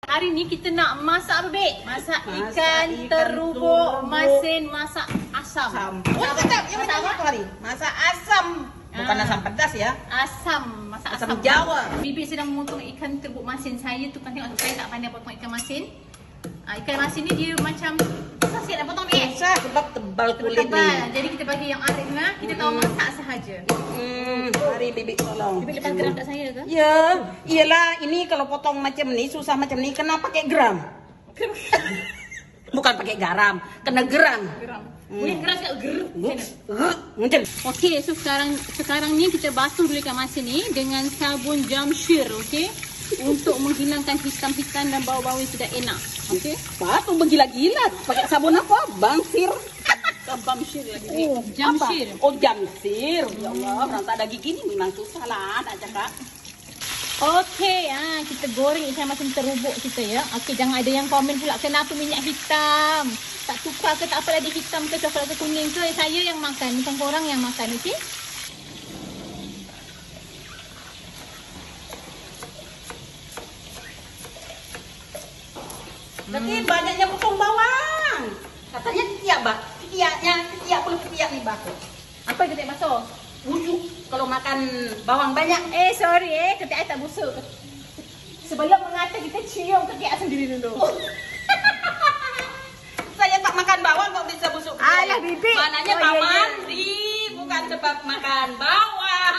Hari ni kita nak masak apa, Bek? Masak ikan terubuk masin masak asam. Oh, tetap yang masak apa hari? Masak asam. Bukan asam pedas ya. Asam, masak asam. Jawa. Bibi sedang memotong ikan terubuk masin. Saya tu kan tengok saya tak pandai potong ikan masin. Ikan masin ni dia macam susah sikit nak potong, Bek. Susah sebab tebal kulit ni. Jadi kita bagi yang arif lah. Kita tahu masak sahaja. Mari Bibi tolong. Bibi lepas geram kat saya ke? Ya, iyalah ini kalau potong macam ni susah macam ni kena pakai geram. Bukan pakai garam, kena geram. Geram. Boleh keras kat Macam. Okey, so sekarang ni kita basuh dulu ikan masin ni dengan sabun Jamshir, okey? Untuk menghilangkan hitam-hitam dan bau-bau yang tidak enak. Okey? Apa bergila-gila? Pakai sabun apa? Bangsir. Jamshir lagi. Jamshir. Oh, Jamshir. Ya Allah, orang tak ada gigi ni memang susah lah nak cakap. Okey, kita goreng ikan masin terubuk kita ya. Okey, jangan ada yang komen pula kenapa minyak hitam. Tak tukar ke tak apa lagi hitam ke coklat ke kuning ke. Saya yang makan, bukan korang yang makan, okey? Tapi banyaknya potong bawang. Katanya ketiak pun ketiak ni bako. Apa yang kita basuh? Busuk kalau makan bawang banyak. Sorry ketiak tak busuk. Sebelum mengata kita cium ketiak sendiri dulu. Saya tak makan bawang kok bisa busuk. Alah, Bibi. Mananya tak mandi, bukan sebab makan bawang.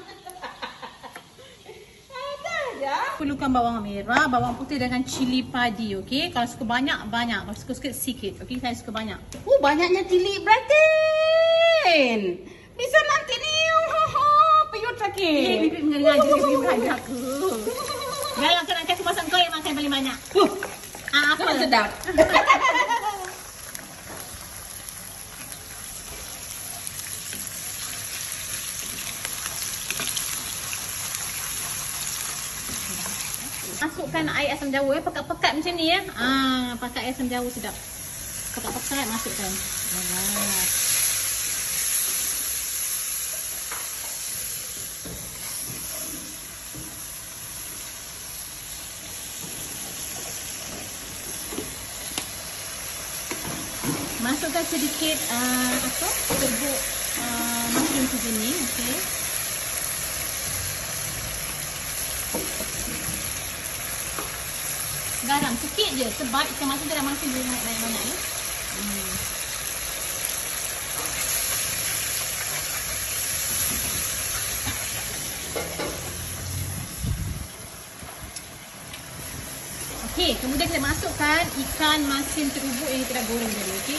Perlukan bawang merah, bawang putih dengan cili padi, okey? Kalau suka banyak, banyak. Kalau suka sikit, okey? Saya suka banyak. Banyaknya cili Bratin. Bisa nanti ni piyut sakit. Bibi mengaji Bibi banyak ke. Jangan kena aku pasang kau yang makan paling banyak. Apa sedap. Masukkan air asam jawa pekat-pekat macam ni ya. Pakai air asam jawa sedap. Pekat-pekat masukkan. Masukkan sedikit terubuk masin sejenis, okey. Garam sikit je sebab ikan masin tu dah masin dia banyak-banyak ya. Okey, kemudian kita masukkan ikan masin terubuk yang kita dah goreng tadi, okey.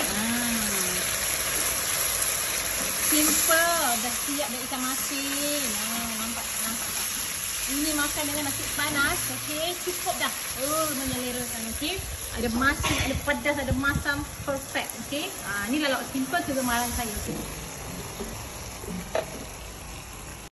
Simple, dah siap dah ikan masin. Nampak tak? Ini makan dengan nasi panas, okey, cukup dah. Menyelerakan, okey. Ada masin, ada pedas, ada masam, perfect, okey. Inilah lauk simple kegemaran saya, okey.